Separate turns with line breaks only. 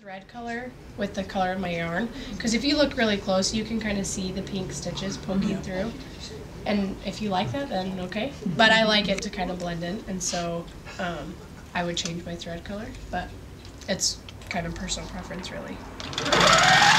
thread color with the color of my yarn, because if you look really close you can kind of see the pink stitches poking through, and if you like that then okay, but I like it to kind of blend in, and so I would change my thread color, but it's kind of personal preference really.